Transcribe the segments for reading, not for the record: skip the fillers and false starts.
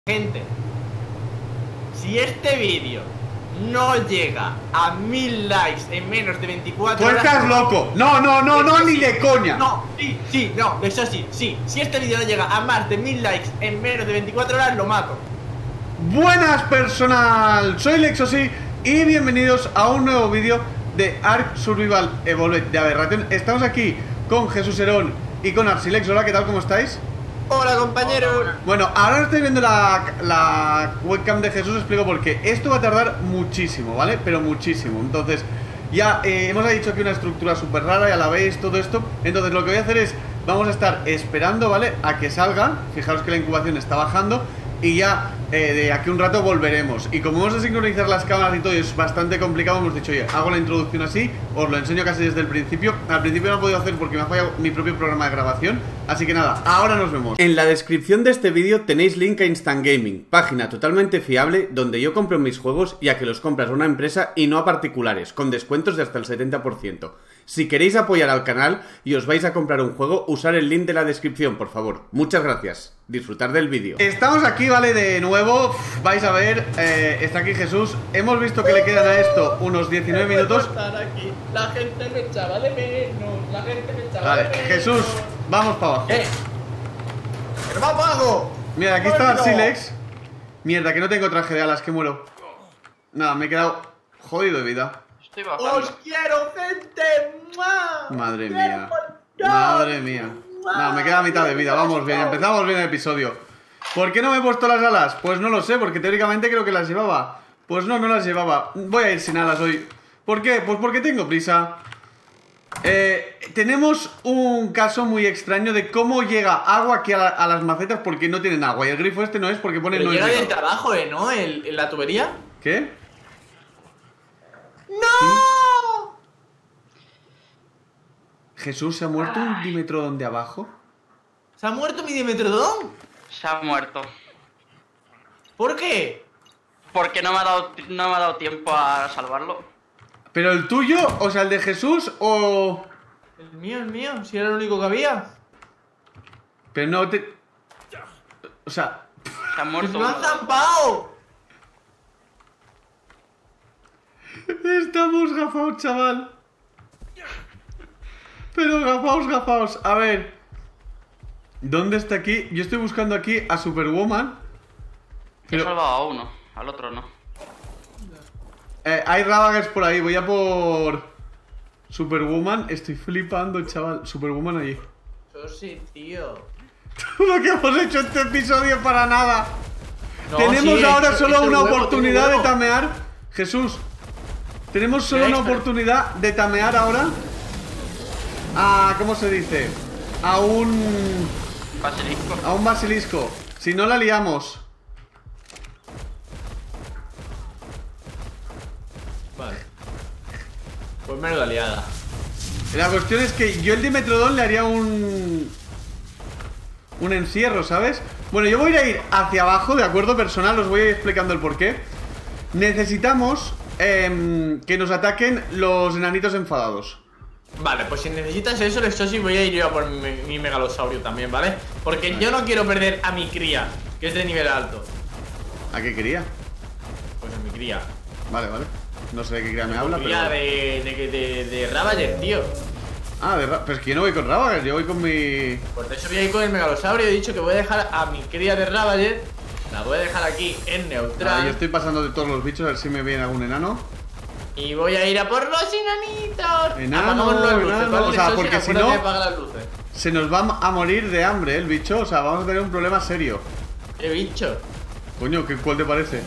Gente, si este vídeo no llega a 1000 likes en menos de 24 horas... ¡Tú estás loco! No, ni de coña. No, eso sí. Si este vídeo no llega a más de 1000 likes en menos de 24 horas, lo mato. Buenas personal, soy Lexosi y bienvenidos a un nuevo vídeo de Ark Survival Evolved de Aberración. Estamos aquí con Jesús Herón y con Arsilex. Hola, ¿qué tal? ¿Cómo estáis? Hola, compañeros. Bueno, ahora no estoy viendo la webcam de Jesús, explico por qué. Esto va a tardar muchísimo, ¿vale? Pero muchísimo. Entonces, ya hemos dicho que una estructura súper rara, ya la veis, todo esto. Entonces, lo que voy a hacer es, vamos a estar esperando, ¿vale? A que salga. Fijaros que la incubación está bajando. Y ya de aquí un rato volveremos. Y como vamos a sincronizar las cámaras y todo, y es bastante complicado, hemos dicho, oye, hago la introducción así, os lo enseño casi desde el principio. Al principio no he podido hacer porque me ha fallado mi propio programa de grabación. Así que nada, ahora nos vemos. En la descripción de este vídeo tenéis link a Instant Gaming, página totalmente fiable donde yo compro mis juegos, ya que los compras a una empresa y no a particulares, con descuentos de hasta el 70%. Si queréis apoyar al canal y os vais a comprar un juego, usar el link de la descripción, por favor. Muchas gracias. Disfrutar del vídeo. Estamos aquí, ¿vale? De nuevo, vais a ver, está aquí Jesús. Hemos visto que le quedan a esto unos 19 minutos. Aquí. La gente me echaba de menos. La gente me echaba Vale, de menos. Jesús, vamos para abajo. ¡Que no va para abajo! Mira, aquí está Arsilex. Mierda, que no tengo traje de alas, que muero. Nada, me he quedado jodido de vida. Estoy bajando. ¡Os quiero, gente! ¡Mua! Madre ¡Os mía. quiero! Madre mía. No, me queda a mitad de vida, vamos bien, empezamos bien el episodio. ¿Por qué no me he puesto las alas? Pues no lo sé, porque teóricamente creo que las llevaba. Pues no las llevaba. Voy a ir sin alas hoy. ¿Por qué? Pues porque tengo prisa. Tenemos un caso muy extraño de cómo llega agua aquí a las macetas porque no tienen agua. Y el grifo este no es porque pone Pero no llega es del trabajo, ¿no? ¿En la tubería? ¿Qué? ¡No! ¿Jesús se ha muerto un Dimetrodon de abajo? ¿Se ha muerto mi Dimetrodon? Se ha muerto. ¿Por qué? Porque no me ha dado tiempo a salvarlo. ¿Pero el tuyo? O sea, el de Jesús o... El mío, si era el único que había. Pero no te... O sea... Se ha muerto. ¡Lo han zampado! Estamos gafaos, chaval. Pero gafaos. A ver. ¿Dónde está aquí? Yo estoy buscando aquí a Superwoman. He salvado a uno, al otro no. Hay Ravagers por ahí. Voy a por Superwoman. Estoy flipando, chaval. Superwoman allí. Yo sí, tío. Lo que hemos hecho este episodio para nada. No, Tenemos sí, ahora he solo hecho una huevo, oportunidad tengo de huevo. tamear. Jesús. Tenemos solo Mira, una pero- oportunidad de tamear ahora. ¿Cómo se dice? A un basilisco. Si no la liamos. Vale. Pues menuda liada. La cuestión es que yo el Dimetrodon le haría un encierro, ¿sabes? Bueno, yo voy a ir hacia abajo, ¿de acuerdo? Personal, os voy a ir explicando el porqué. Necesitamos que nos ataquen los enanitos enfadados. Vale, pues si necesitas eso, Lexosi, voy a ir yo a por mi megalosaurio también, ¿vale? Porque yo no quiero perder a mi cría, que es de nivel alto. ¿A qué quería? Pues a mi cría. Vale. No sé de qué cría me habla, pero... Cría de Ravager, tío. Pero es que yo no voy con Ravager, yo voy con mi... Por eso voy a ir con el megalosaurio. He dicho que voy a dejar a mi cría de Ravager. La voy a dejar aquí en neutral. Yo estoy pasando de todos los bichos, a ver si me viene algún enano. Y voy a ir a por los enanitos. Enano, Apagamos las luces, enano. ¿vale, O sea, Lexosi? porque si Acuérdate no- de apagar las luces. Se nos va a morir de hambre, el bicho. O sea, vamos a tener un problema serio. ¿Qué bicho? Coño, ¿cuál te parece?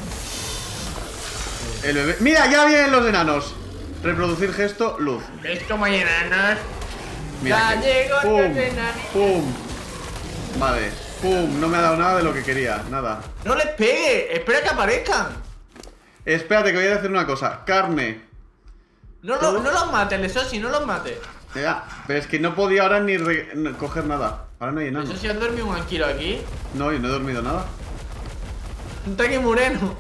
El bebé... ¡Mira, ya vienen los enanos! Reproducir gesto, luz. ¿Ves cómo hay enanos? Mira Ya que- llegó ¡Pum! el enanito. ¡Pum! Vale, ¡pum! No me ha dado nada de lo que quería, nada. ¡No les pegue! ¡Espera que aparezcan! Espérate, que voy a hacer una cosa. Carne. No los mates, Lexosi, no los mates. Ya, pero es que no podía ahora ni coger nada. Ahora no hay enanos. Lexosi, ¿has dormido un anquilo aquí? No, yo no he dormido nada. Está aquí Mureno.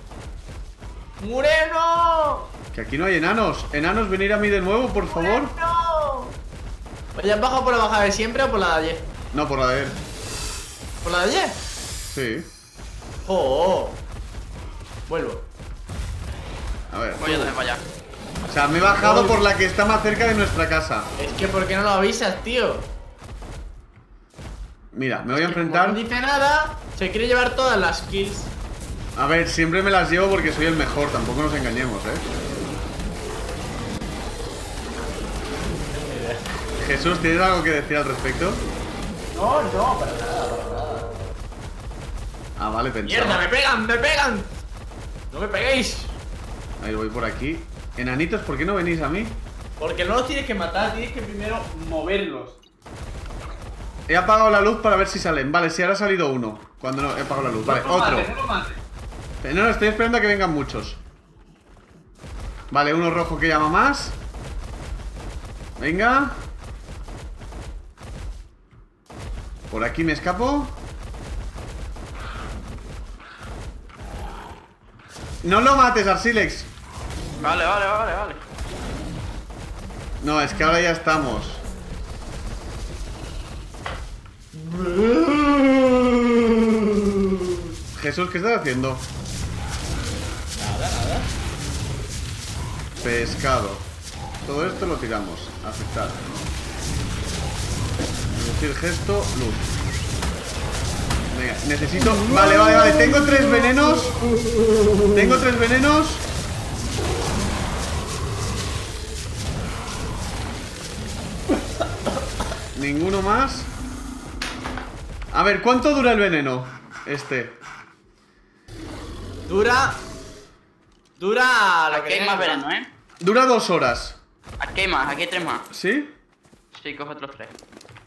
¡Mureno! Que aquí no hay enanos. Enanos, venir a mí de nuevo, por favor. ¡No! ¿Vaya bajo por la bajada de siempre o por la de ayer? No, por la de él. ¿Por la de ayer? Sí. ¡Oh! Vuelvo. A ver. Voy yo también para allá. O sea, me he bajado por la que está más cerca de nuestra casa. Es que ¿por qué no lo avisas, tío? Mira, me voy a Como enfrentar. no dice nada, se quiere llevar todas las kills. A ver, siempre me las llevo porque soy el mejor, tampoco nos engañemos, Jesús, ¿tienes algo que decir al respecto? No, no, para nada, para nada. Ah, vale, ¡Mierda, pensaba. me pegan, me pegan! ¡No me peguéis! A ver, voy por aquí. Enanitos, ¿por qué no venís a mí? Porque no los tienes que matar, tienes que primero moverlos. He apagado la luz para ver si salen. Vale, si ahora ha salido uno. Cuando no he apagado la luz. Vale, No otro. mates, no lo mates. No, estoy esperando a que vengan muchos. Vale, uno rojo que llama más. Venga. Por aquí me escapo. No lo mates, Arsilex. Vale, vale, vale, vale. No, es que ahora ya estamos. Jesús, ¿qué estás haciendo? Nada, nada. Pescado. Todo esto lo tiramos. Aceptar. Reducir gesto, luz. Venga, necesito... Vale, vale, vale. Tengo 3 venenos. Tengo 3 venenos. Ninguno más. A ver, ¿cuánto dura el veneno? Dura lo Aquí que hay más tengas. veneno, Dura 2 horas. Aquí hay más, aquí hay 3 más. ¿Sí? Sí, coge otros 3.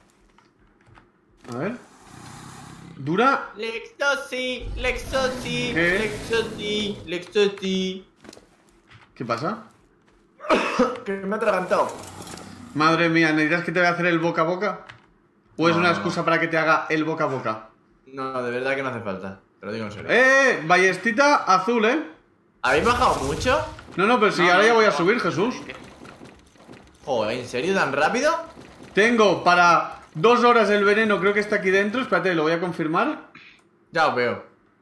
A ver. Dura... Lexosi, Lexosi, ¿Qué? Lexosi, Lexosi. ¿Qué pasa? Que me ha atragantado. Madre mía, ¿necesitas que te vaya a hacer el boca a boca? ¿O es No, una no. excusa para que te haga el boca a boca? No, de verdad que no hace falta. Te lo digo en serio. Ballestita azul, ¿Habéis bajado mucho? No, pero si No, ahora no, ya voy a no. subir, Jesús. Joder, ¿en serio tan rápido? Tengo para 2 horas el veneno, creo que está aquí dentro. Espérate, lo voy a confirmar. Ya os veo.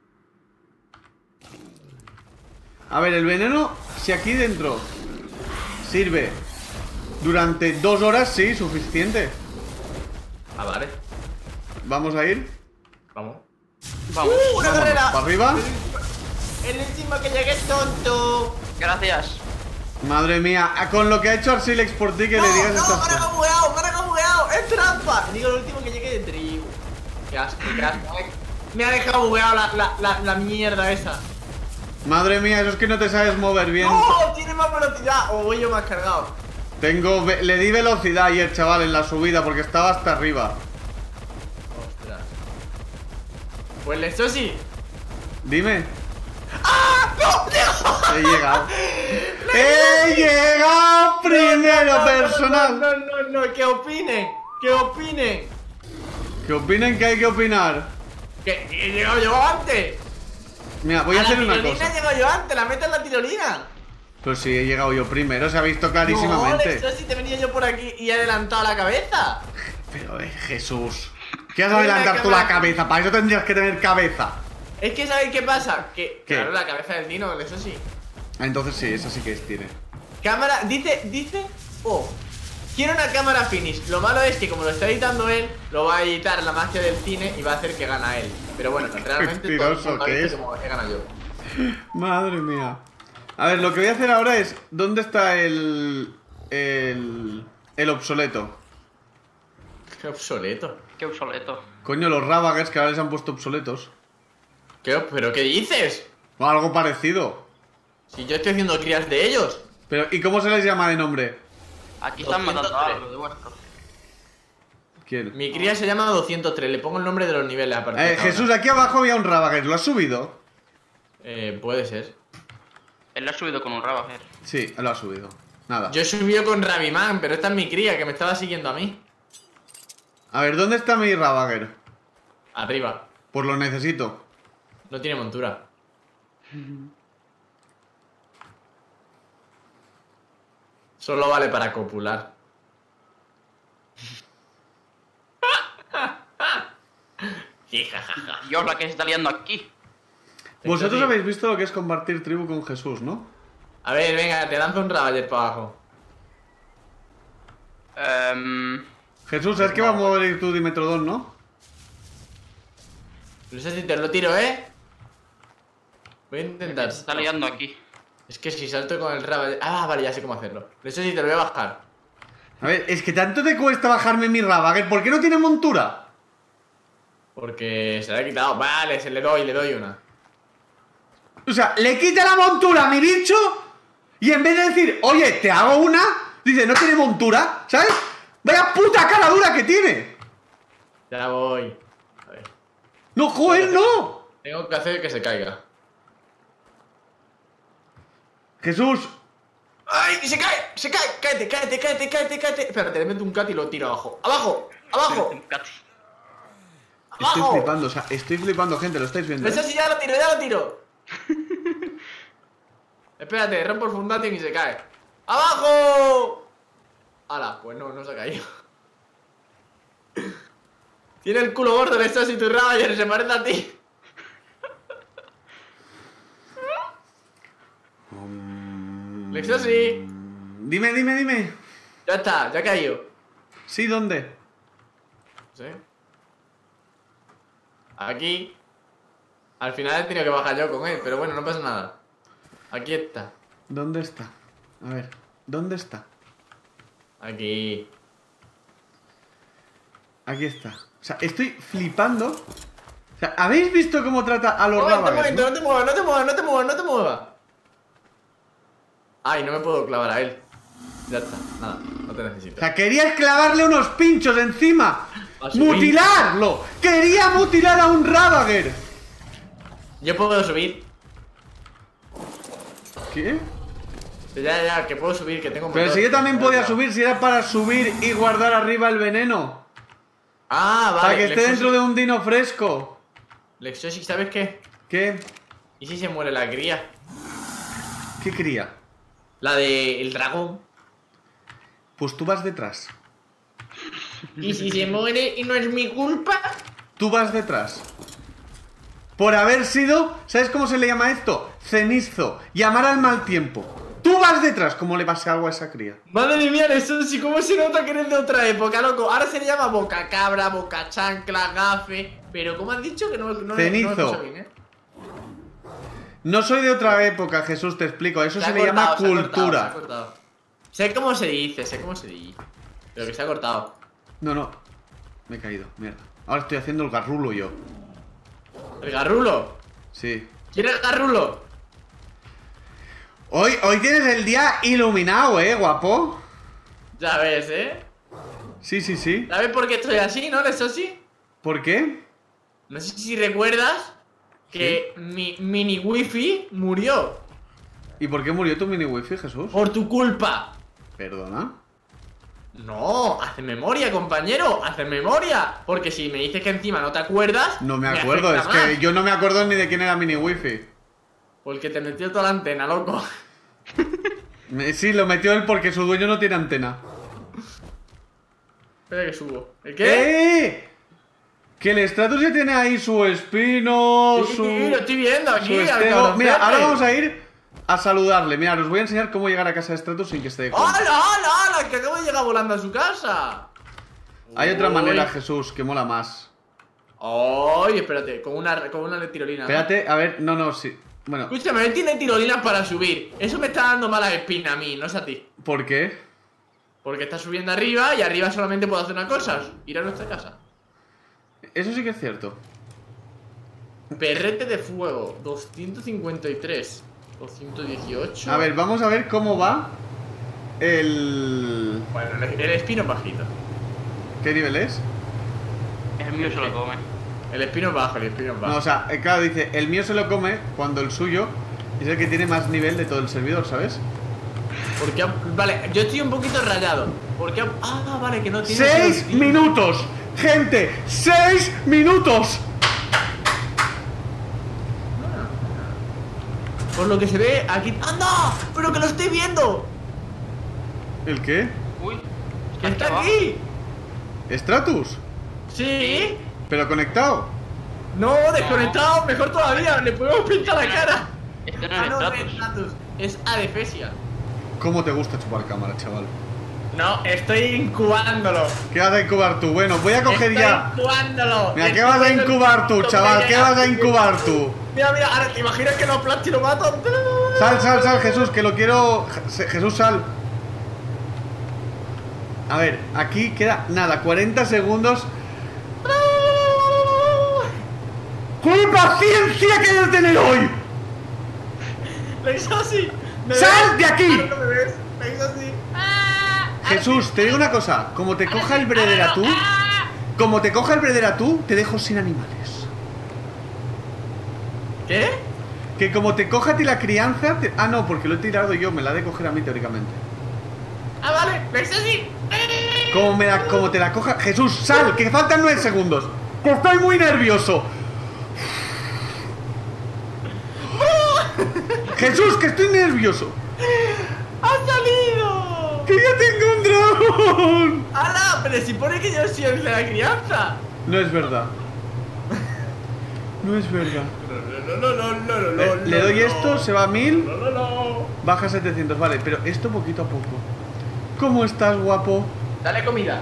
A ver, el veneno, si aquí dentro sirve durante 2 horas, sí, suficiente. Ah, vale. Vamos a ir. Vamos. Vamos. ¡Una Vámonos, carrera! ¿para arriba? El último que llegue es tonto. Gracias. Madre mía, con lo que ha hecho Arsilex por ti que le digas no, estas me cosas. han bugueado, me han bugueado. Es trampa. Digo el último que llegue de tribu. Qué asco, qué asco. Me ha dejado bugueado la mierda esa. Madre mía, eso es que no te sabes mover bien. ¡Oh! Tiene más velocidad. O voy yo más cargado. Le di velocidad ayer, chaval, en la subida porque estaba hasta arriba. Ostras. Pues esto sí. Dime. ¡Ah! ¡No! He llegado. ¡He llegado primero, personal! No, que opinen. Que opinen. ¿Qué opinen que hay que opinar? Que he llegado yo antes. Mira, voy a hacer una La tirolina he cosa. llegado yo antes. La meto en la tirolina. Pues sí, he llegado yo primero, se ha visto No, clarísimamente. esto sí te he venido yo por aquí y he adelantado la cabeza. Pero, Jesús. ¿Qué vas a Mira, adelantar tú la cámara. cabeza? Para eso tendrías que tener cabeza. Es que ¿sabéis qué pasa? Que ¿Qué? claro, la cabeza del Dino, eso sí. Ah, entonces sí, eso sí que tiene. Cámara, dice, oh, quiero una cámara finish. Lo malo es que como lo está editando él, lo va a editar la magia del cine y va a hacer que gana él. Pero bueno, realmente todo el Mentiroso mundo ha que visto es. como que gana yo. Madre mía. A ver, lo que voy a hacer ahora es... ¿Dónde está el obsoleto? Qué obsoleto. Qué obsoleto. Coño, los Ravagers que ahora les han puesto obsoletos. ¿Pero qué dices? O algo parecido. Si yo estoy haciendo crías de ellos. Pero, ¿y cómo se les llama de nombre? Aquí están 203. matando a algo de vuestro. ¿Quién? Mi cría se llama 203, le pongo el nombre de los niveles aparte. de cada Jesús, una. aquí abajo había un Ravager, ¿lo has subido? Puede ser. Él lo ha subido con un Ravager. Sí, lo ha subido. Nada. Yo he subido con Rabiman, pero esta es mi cría que me estaba siguiendo a mí. A ver, ¿dónde está mi Ravager? Arriba. Pues lo necesito. No tiene montura. Solo vale para copular. Dios, la que se está liando aquí. Vosotros habéis visto lo que es compartir tribu con Jesús, ¿no? A ver, venga, te lanzo un Ravager para abajo. Jesús, ¿sabes que va a morir tu Dimetrodon, no? No sé si te lo tiro, ¿eh? Voy a intentar. Se está liando aquí. Es que si salto con el Ravager... Ah, vale, ya sé cómo hacerlo. No sé si te lo voy a bajar. A ver, es que tanto te cuesta bajarme mi Ravager. ¿Por qué no tiene montura? Porque se le ha quitado. Vale, le doy una. O sea, le quita la montura a mi bicho y en vez de decir, oye, te hago una, dice, no tiene montura, ¿sabes? ¡Vaya puta cara dura que tiene! Ya voy. A ver. ¡No, joder, no! Tengo que hacer que se caiga. Jesús. ¡Ay! ¡Se cae! ¡Se cae! ¡Cáete! Espérate, le meto un cat y lo tiro abajo. ¡Abajo! Estoy flipando, o sea, estoy flipando, gente, lo estáis viendo. Eso sí, ya lo tiro. Espérate, rompo el Fundation y se cae. ¡Abajo! ¡Hala! Pues no se ha caído. Tiene el culo gordo el Exos y tu Ravager, se parece a ti. Lexosi. Dime. Ya está, ya ha caído. Sí, ¿dónde? ¿Sí? Aquí. Al final he tenido que bajar yo con él, pero bueno, no pasa nada. Aquí está. ¿Dónde está? A ver, ¿dónde está? Aquí. Aquí está. O sea, estoy flipando. O sea, ¿habéis visto cómo trata a los Ravagers? No te muevas. Ay, no me puedo clavar a él. Ya está, nada, no te necesito. O sea, querías clavarle unos pinchos encima. ¡Mutilarlo! ¡Quería mutilar a un Ravager! Yo puedo subir. ¿Qué? Ya, que puedo subir, que tengo... Pero si yo también podía subir, si era para subir y guardar arriba el veneno. Ah, vale. Para que esté dentro de un dino fresco. Lexosi, ¿sabes qué? ¿Qué? ¿Y si se muere la cría? ¿Qué cría? La del dragón. Pues tú vas detrás. ¿Y si se muere y no es mi culpa? Tú vas detrás. Por haber sido... ¿Sabes cómo se le llama esto? Cenizo. Llamar al mal tiempo. Tú vas detrás, como le pase algo a esa cría. Madre mía, eso sí, cómo se nota que eres de otra época, loco. Ahora se le llama boca cabra, boca chancla, gafe. Pero ¿cómo has dicho que no Cenizo. No bien, ¿eh? No soy de otra época, Jesús, te explico. Eso se le llama cultura. Se ha cortado. Sé cómo se dice. Pero que se ha cortado. No. Me he caído, mierda. Ahora estoy haciendo el garrulo yo. ¿El garrulo? Sí. ¿Quieres garrulo? Hoy tienes el día iluminado, guapo. Ya ves, Sí. ¿Sabes por qué estoy así, no, Lexosi? ¿Por qué? No sé si recuerdas que mi mini wifi murió. ¿Y por qué murió tu mini wifi, Jesús? Por tu culpa. ¿Perdona? No, haz memoria, compañero, haz memoria. Porque si me dices que encima no te acuerdas... No me acuerdo, es que yo no me acuerdo ni de quién era mini wifi. Porque te metió toda la antena, loco. Sí, lo metió él porque su dueño no tiene antena. Espera que subo. ¿El qué? Que el Stratus ya tiene ahí su espino, Sí, lo estoy viendo aquí. Mira, ahora vamos a ir a saludarle. Mira, os voy a enseñar cómo llegar a casa de Stratus sin que esté de cuenta. ¡Hala! Que acabo de llegar volando a su casa. Hay otra manera, Jesús, que mola más. Ay, espérate, con una tirolina. Espérate, a ver, no, sí. Bueno. Escúchame, él tiene tirolinas para subir. Eso me está dando malas espinas a mí, no es a ti. ¿Por qué? Porque está subiendo arriba y arriba solamente puedo hacer una cosa: ir a nuestra casa. Eso sí que es cierto. Perrete de fuego, 253, 218. A ver, vamos a ver cómo va el... Bueno, el espino es bajito. ¿Qué nivel es? El mío se lo come. El espino es bajo, No, o sea, claro, dice, el mío se lo come cuando el suyo es el que tiene más nivel de todo el servidor, ¿sabes? Porque, vale, yo estoy un poquito rayado. Porque, vale, que no tiene... 6 minutos, gente, 6 minutos. Por lo que se ve aquí... ¡Anda! ¡Pero que lo estoy viendo! ¿El qué? Uy, ¡Que está aquí! ¿Stratus? ¿Sí? ¿Pero conectado? No, desconectado, mejor todavía, le podemos pintar la cara. Esto no Ah, es no, Stratus. es Stratus, es Adefesia. ¿Cómo te gusta chupar cámara, chaval? No, estoy incubándolo. ¿Qué vas a incubar tú? Bueno, voy a coger ya. Estoy incubándolo. Mira, ¿qué vas a incubar tú, chaval? ¿Qué vas a incubar tú? Mira, mira, ahora te imaginas que lo aplasto y lo mato. Sal, Jesús, que lo quiero. Jesús, sal. A ver, aquí queda nada, 40 segundos. ¡Qué paciencia que debes tener hoy! Le hizo así. ¡Sal de aquí! No me ves. Le hizo así. Jesús, te digo una cosa, como te coja el Brederatú, te dejo sin animales. ¿Qué? Que como te coja a ti la crianza, ah no, porque lo he tirado yo, me la ha de coger a mí teóricamente. Ah, vale, le hizo así. Como te la coja... Jesús, sal, que faltan 9 segundos. Que estoy muy nervioso. Jesús, que estoy nervioso. ¡Ha salido! ¡Que ya tengo un dragón! ¡Hala! Pero si pone que yo soy el de la crianza. No es verdad. No es verdad. No, Le doy esto, se va a 1000, no. baja a 700, vale, pero esto poquito a poco. ¿Cómo estás, guapo? Dale comida.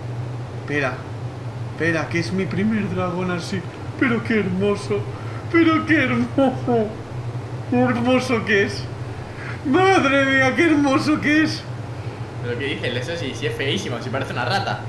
Espera, que es mi primer dragón así. Pero qué hermoso, qué hermoso que es. Madre mía, qué hermoso que es. Pero qué dices, eso sí es feísimo, si parece una rata.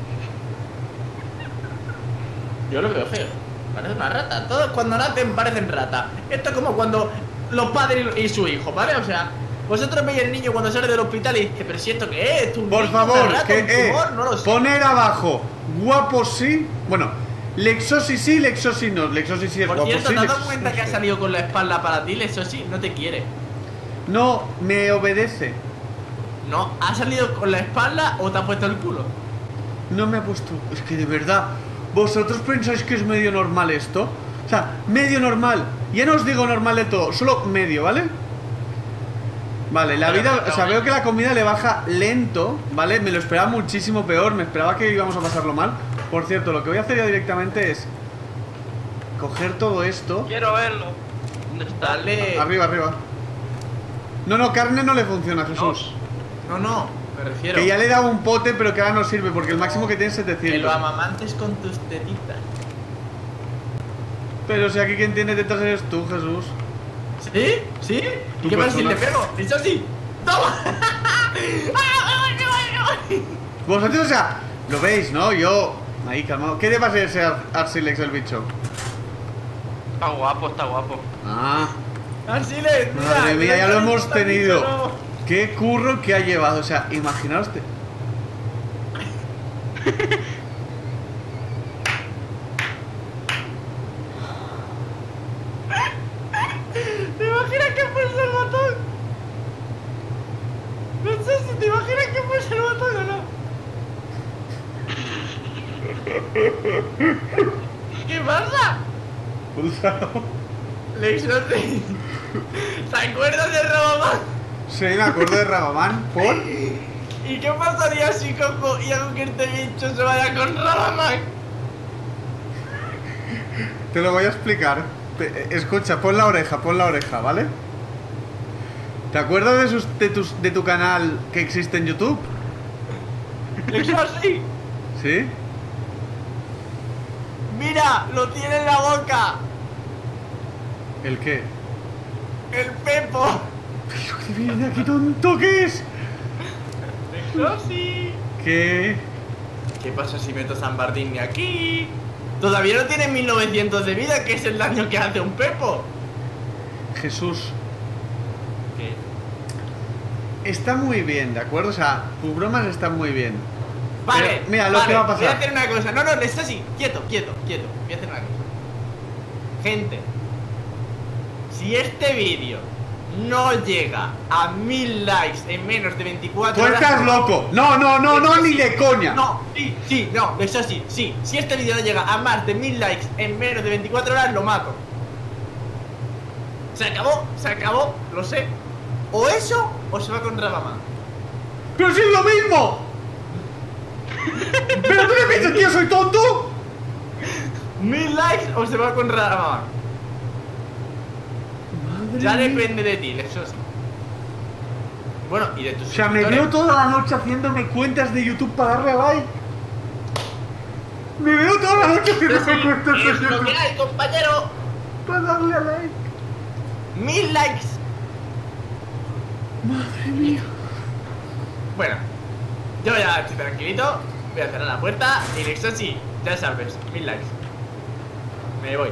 Yo lo veo feo. Parece una rata. Todos cuando nacen parecen rata. Esto es como cuando los padres y su hijo, ¿vale? O sea, vosotros veis al niño cuando sale del hospital y dice, pero si esto qué es, un Por niño, favor, una rata, que un tumor, no lo sé. poner abajo, guapo sí. Bueno, Lexosi sí, Lexosi no. Lexosi sí es Por guapo cierto, sí. ¿te has dado Lexosi cuenta que ha sí. salido con la espalda para ti? Eso sí, no te quiere. No, me obedece. No, ¿ha salido con la espalda o te ha puesto el culo? No me ha puesto. Es que de verdad, ¿vosotros pensáis que es medio normal esto? O sea, medio normal. Ya no os digo normal de todo, solo medio, ¿vale? Vale, la vida, o sea, veo que la comida le baja lento, ¿vale? Me lo esperaba muchísimo peor, me esperaba que íbamos a pasarlo mal. Por cierto, lo que voy a hacer ya directamente es coger todo esto. Quiero verlo. ¿Dónde está? Dale. Arriba. No, carne no le funciona, Jesús. No, me refiero. Que ya le he dado un pote, pero que ahora no sirve, porque el máximo que tiene es Que 700. lo amamantes con tus tetitas. Pero si aquí quien tiene tetas eres tú, Jesús. ¿Sí? ¿Sí? ¿Y Tu qué pasa si persona. le pego? ¡Eso sí! ¡Toma! Vosotros, o sea, lo veis, ¿no? Yo... Ahí, calmado. ¿Qué le pasa a ese Arsilex, el bicho? Está guapo. Ah, Arsiles, mira, madre mía, ya lo hemos está bicho, tenido. no. Qué curro que ha llevado. O sea, imaginaos... ¿Te imaginas que pulsa el botón? No sé si te imaginas que pulsa el botón o no. ¿Qué pasa? Pulsado. Lexosi, ¿te acuerdas de Rabamán? Sí, me acuerdo de Rabamán. ¿Por? ¿Y qué pasaría si cojo y hago que este bicho se vaya con Rabamán? Te lo voy a explicar. Escucha, pon la oreja, ¿vale? ¿Te acuerdas de tu canal que existe en YouTube? Lexosi, ¿Sí? mira, lo tiene en la boca. ¿El qué? El Pepo. Pero que viene aquí, tonto que es. Lexosi. ¿Qué? ¿Qué pasa si meto San Bardini aquí? Todavía no tiene 1900 de vida, que es el daño que hace un Pepo. Jesús, ¿Qué? está muy bien, ¿de acuerdo? O sea, tus bromas están muy bien. Vale, Pero, mira, lo que va a pasar. Voy a hacer una cosa. No, esto sí. Quieto. Voy a hacer una cosa. Gente, si este vídeo no llega a 1000 likes en menos de 24 ¡Tú horas... estás loco! No, ni de coña. No, eso sí. Si este vídeo no llega a más de 1000 likes en menos de 24 horas, lo mato. Se acabó, lo sé. O eso, o se va con Rabamán. ¡Pero si es lo mismo! ¿Pero tú me piensas que yo soy tonto? 1000 likes o se va con Rama. Ya depende de ti, eso sí. Bueno, y de tus O sea, me veo toda la noche haciéndome cuentas de YouTube para darle a like. Me veo toda la noche haciéndome cuentas de Es lo YouTube que hay, compañero. para darle a like. 1000 likes. Madre mía. Bueno, yo ya estoy tranquilito. Voy a cerrar la puerta. Y listo, sí, ya sabes, 1000 likes. Me voy.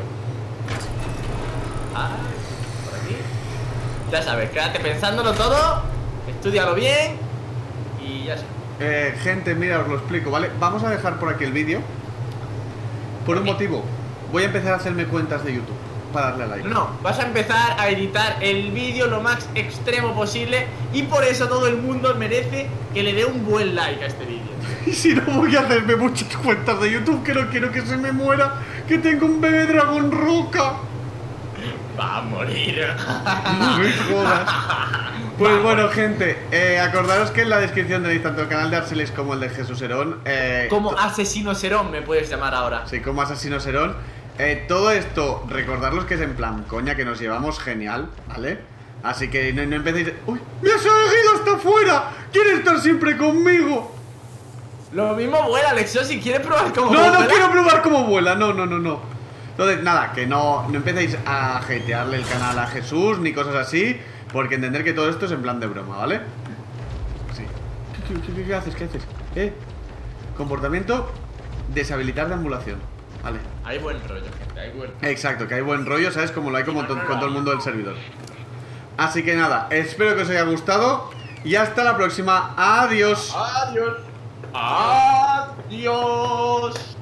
Ah, por aquí. Ya sabes, quédate pensándolo todo. Estúdialo bien. Y ya sabes. Gente, mira, os lo explico, ¿vale? Vamos a dejar por aquí el vídeo. Por un motivo. Voy a empezar a hacerme cuentas de YouTube para darle a like. No, vas a empezar a editar el vídeo lo más extremo posible. Y por eso todo el mundo merece que le dé un buen like a este vídeo. Y si no, voy a hacerme muchas cuentas de YouTube, que no quiero que se me muera, que tengo un bebé dragón roca. Va a morir. No me jodas. Pues bueno, gente, acordaros que en la descripción tenéis tanto el canal de Arcelis como el de Jesús Herón. Como Asesino Serón me puedes llamar ahora. Sí, como Asesino Serón. Todo esto, recordaros que es en plan coña, que nos llevamos genial, ¿vale? Así que no empecéis... ¡Uy! ¡Me has elegido hasta afuera! ¿Quiere estar siempre conmigo? Lo mismo vuela, Alexo, si quieres probar cómo No, vuela. no quiero probar cómo vuela, no. Entonces, nada, que no empecéis a hatearle el canal a Jesús ni cosas así, porque entender que todo esto es en plan de broma, ¿vale? Sí. ¿Qué haces? ¿Qué haces? Comportamiento, deshabilitar de ambulación. Vale. Hay buen rollo, gente, hay buen rollo. Exacto, que hay buen rollo, ¿sabes? Como lo hay con todo el mundo del servidor. Así que nada, espero que os haya gustado y hasta la próxima. Adiós. Adiós. Adiós.